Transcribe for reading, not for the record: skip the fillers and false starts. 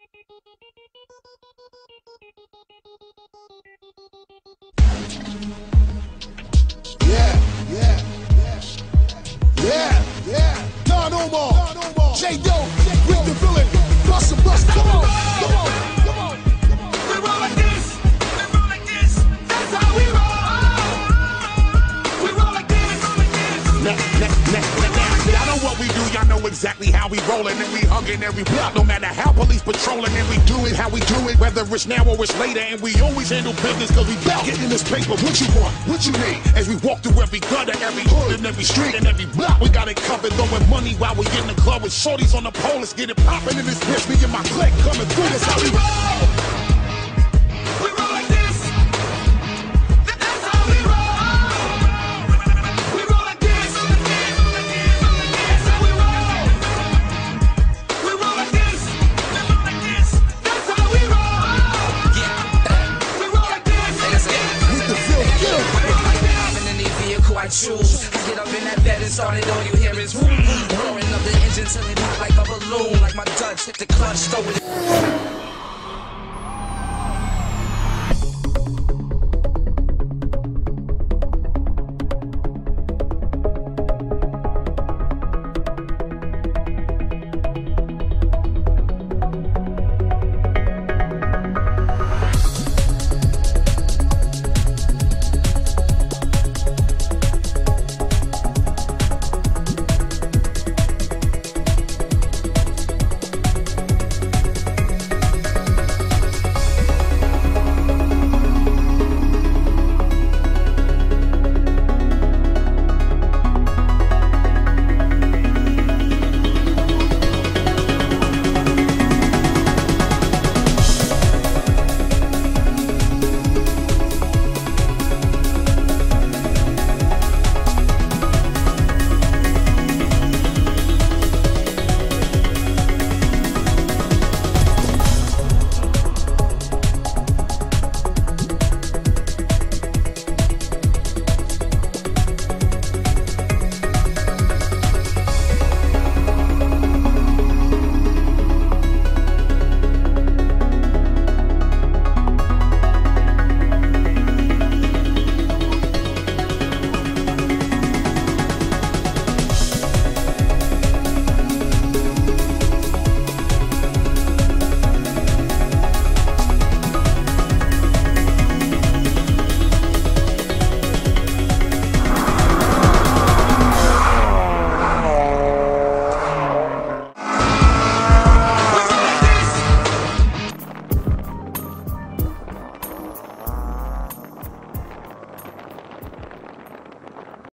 No more. JEDDAH, with the villain. Bust, come on. We roll like this. That's how we roll. We roll like this. Y'all know what we do, y'all know exactly how we rollin', and we huggin' every block, no matter how police patrolin', and we do it how we do it, whether it's now or it's later, and we always handle business cause we bout getting this paper. What you want, what you need, as we walk through every gutter, every hood, and every street, and every block, we got it covered, throwing money while we in the club with shorties on the pole. Let's get it poppin' in this bitch, me and my clique coming through, that's how we roll. We roll like this. That's how we roll. We roll like this. That's how we roll. We roll like this. That's how we roll. We roll like this. With the villain. I'm in the vehicle I choose. I get up in that bed and started, all you hear is roaring of the engine till it hot like a balloon. Like my Dutch hit the clutch, throw it.